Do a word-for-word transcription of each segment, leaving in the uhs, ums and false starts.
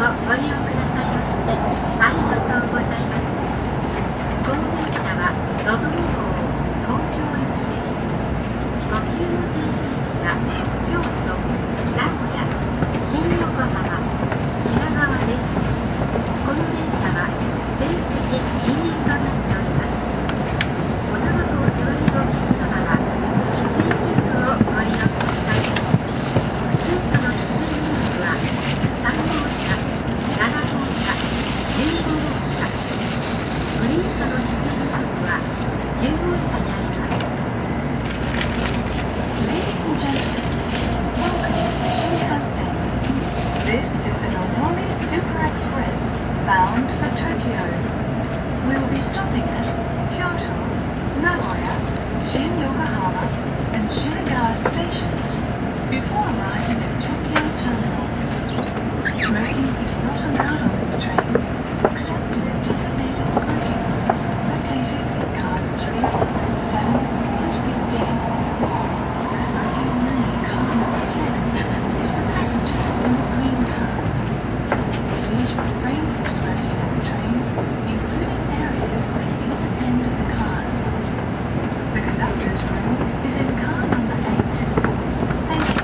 ご利用くださいましてありがとうございます。この電車はのぞみ号東京行きです。途中の停車駅が京都、名古屋、新横浜、品川です。この電車は全席禁煙となっております。おタバコを吸われるお客様は喫煙ルームをご利用ください。普通車の喫煙ルームはさん号車、なな号車、じゅうご号車、グリーン車の喫煙ルームはじゅう号車にあります。 Ladies and gentlemen, welcome to the Shinkansen. This is the Nozomi Super Express, bound for Tokyo. We will be stopping at Kyoto, Nagoya, Shin-Yokohama, and Shinagawa stations before arriving at Tokyo Terminal. Smoking is not allowed on this train, except in the designated smoking rooms located in cars three, seven, and fifteen. The smoking room in car number ten is for passengers in the green cars. Please refrain from smoking on the train, including areas at either end of the cars. The conductor's room is in car number eight. Thank you.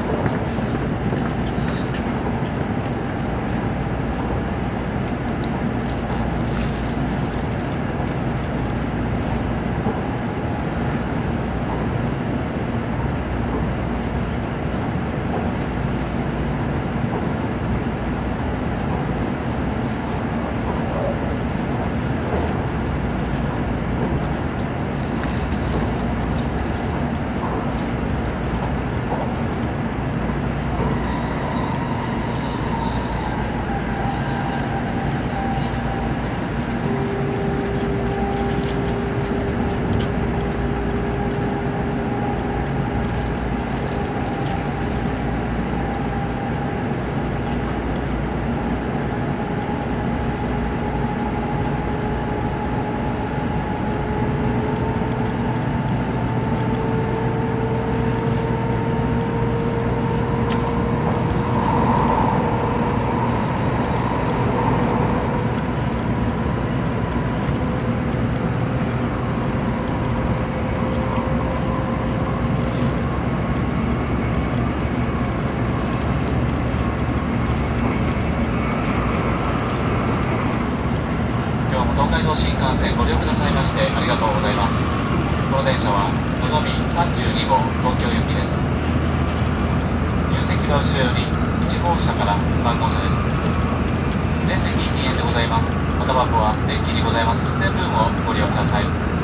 新幹線ご利用くださいましてありがとうございます。この電車はのぞみさんじゅうに号東京行きです。重席は後ろよりいち号車からさん号車です。全席禁煙でございます。おタバコはデッキにございます喫煙ルームをご利用ください。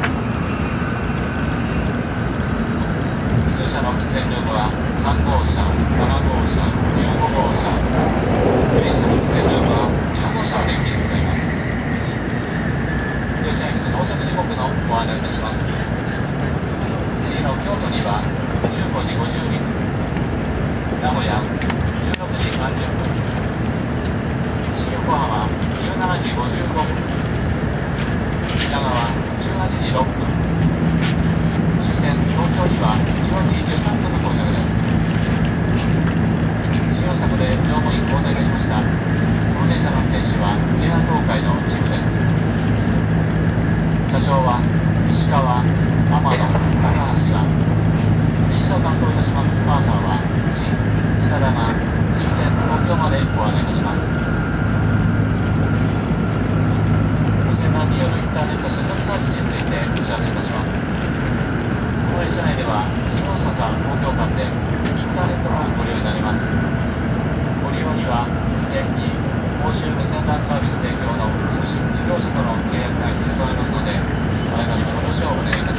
普通車の喫煙ルームはさん号車、なな号車、じゅうご号車、グリーン車の喫煙ルームはじゅう号車のデッキにございます。停車駅と到着時刻のご案内いたします。次の京都にはじゅうごじごじゅうにふん、名古屋じゅうろくじさんじゅっぷん、新横浜じゅうしちじごじゅうごふん、品川じゅうはちじろっぷん、終点東京にはじゅうはちじじゅうさんぷんの到着です。新大阪で乗務員交代いたしました。この電車の運転士は ジェイアール 東海のチームです。車掌は石川、天野、高橋が、グリーン車を担当いたしますパーサーは新、北田が終点東京までご案内いたします。路線版によるインターネット接続サービスについてお知らせいたします。この列車内では新大阪、東京間でインターネットがご利用になります。ご利用には事前に公衆無線 ラン サービス提供の通信事業者との契約が必要となりますので、あらかじめご了承をお願いいたします。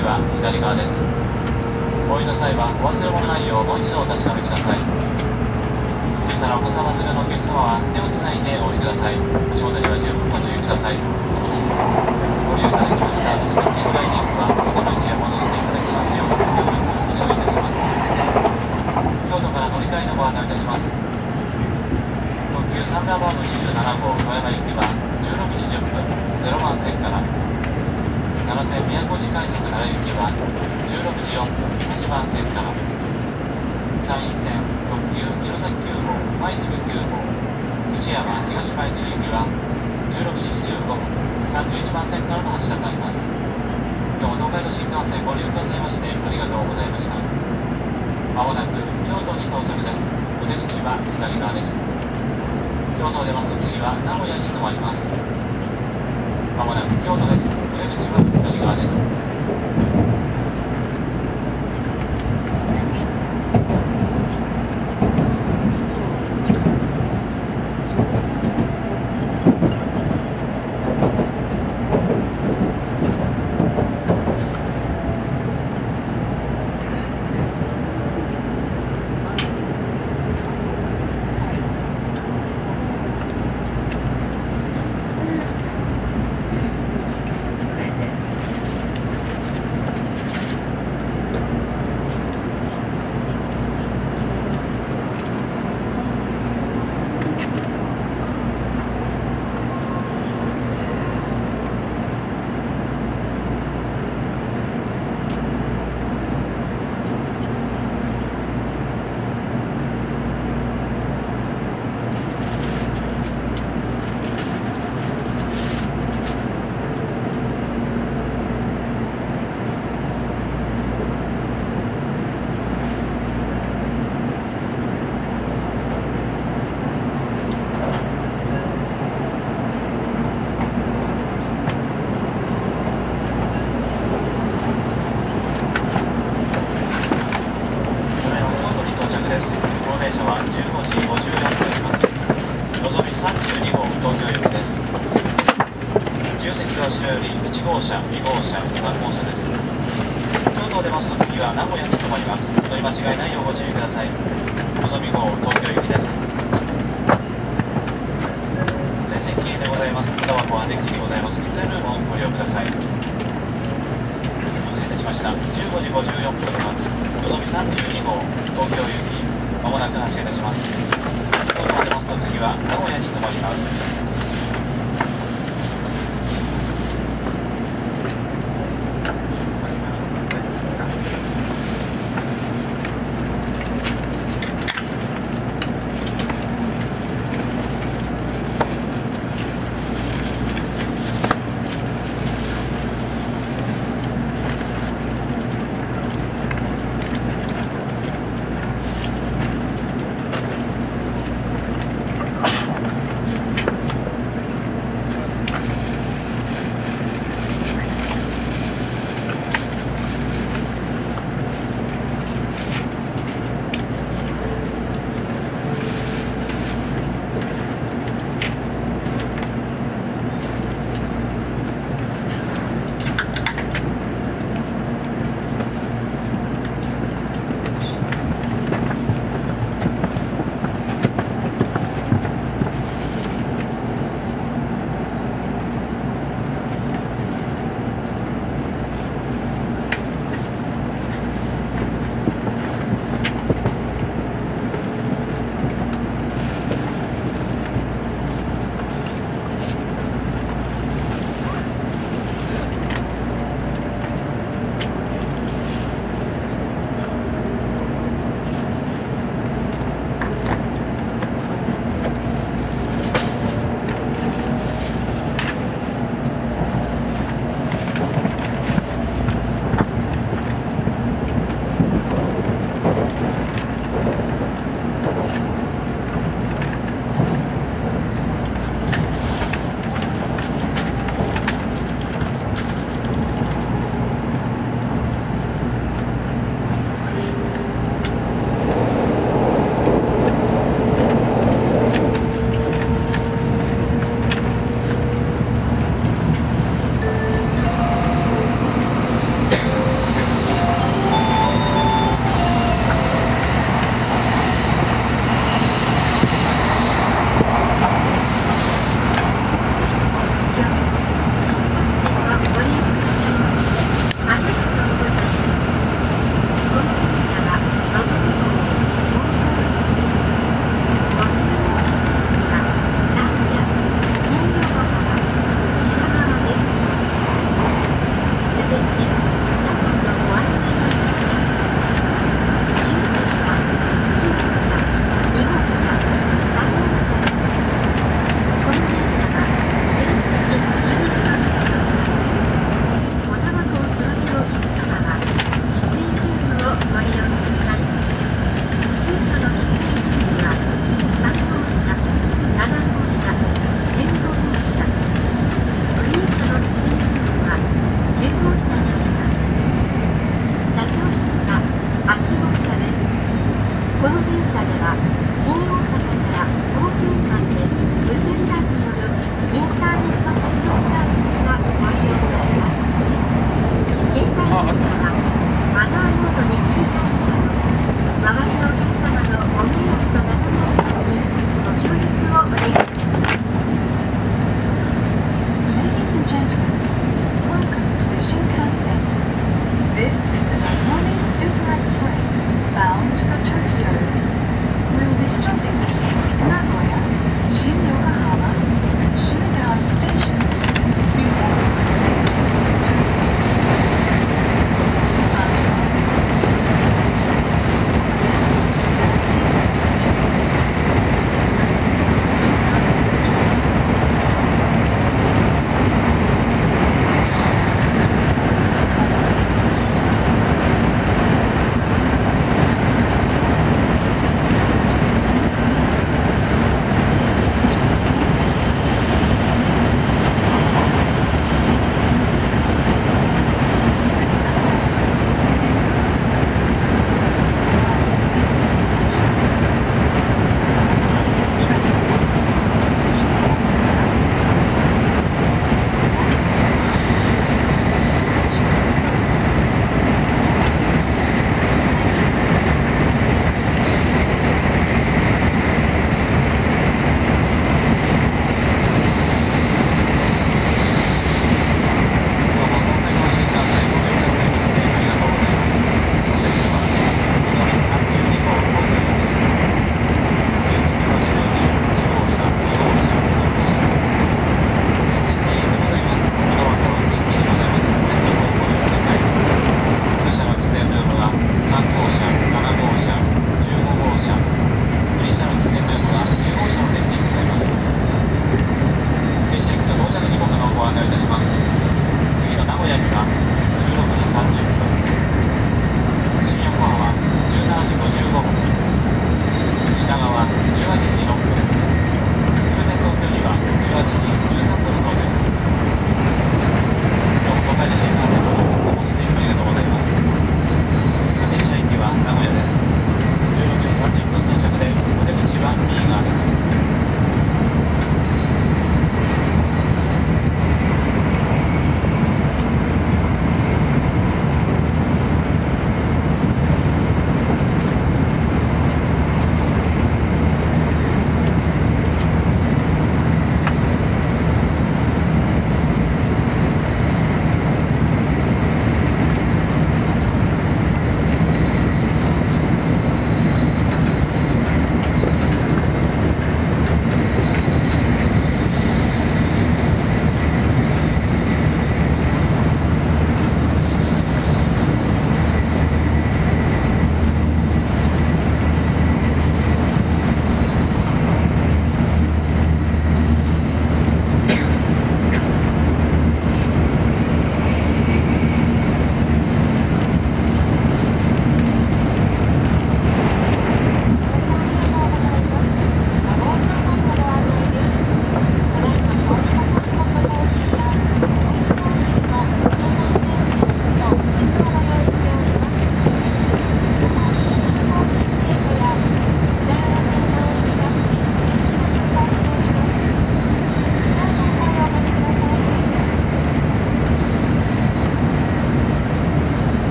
口は左側です。お降りの際はお忘れ物ないようもう一度お確かめください。小さなお子様連れのお客様は手をつないでお降りください。足元には十分ご注意ください。ご利用いただきましたアドスペクティブライディングは元の位置へ戻していただきますようご協力お願いいたします。京都から乗り換えのご案内いたします。特急サンダーバードにじゅうななごう富山行きはじゅうろくじじゅっぷんゼロばん線から奈良線宮古路快速奈良行きはじゅうろくじよんぷんはちばん線から山陰線特急弘前きゅうごう舞鶴きゅうごう市山東舞鶴行きはじゅうろくじにじゅうごふんさんじゅういちばん線からの発車になります。今日も東海道新幹線ご利用くださいましてありがとうございました。まもなく京都に到着です。お出口は左側です。京都を出ますと次は名古屋に停まります。まもなく京都です。お出口は左側です。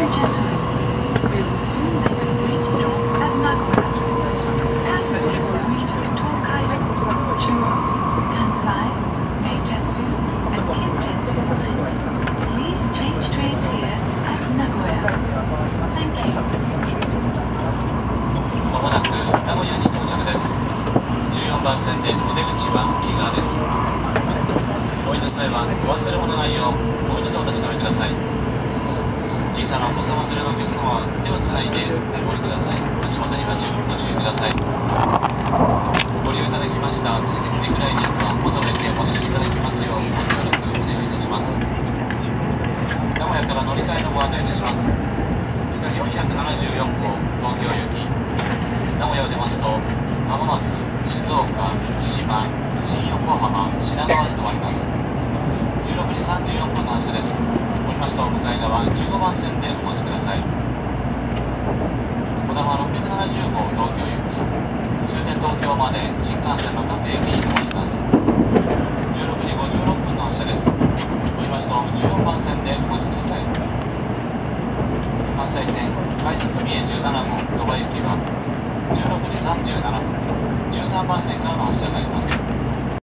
and gentlemen, we will soon make a brief stop at Nagoya. Passengers going to the Tokaido, Chuo, Kansai, Eitetsu, and Kintetsu lines, please change trains here at Nagoya. Thank you. まもなく名古屋に到着です。じゅうよんばん線でお出口は右側です。お降りの際はお忘れ物ないようもう一度お確かめください。小さなお子様連れのお客様は手をつないでお降りください。足元には十分ご注意ください。ご利用いただきました座席のリクライニングは求めてお戻しいただきますようご協力お願いいたします。名古屋から乗り換えのご案内いたします。光よんひゃくななじゅうよん号東京行き、名古屋を出ますと浜松、静岡、三島、新横浜、品川で止まります。じゅうろくじさんじゅうよんふんの発車です。降りましたお向かい側じゅうごばん線でお待ちください。こだまろっぴゃくななじゅう号東京行き、終点東京まで新幹線の各駅に停まります。じゅうろくじごじゅうろっぷんの発車です。降りましたじゅうよんばん線でお待ちください。関西線快速三重じゅうなな号鳥羽行きはじゅうろくじさんじゅうななふん、じゅうさんばん線からの発車になります。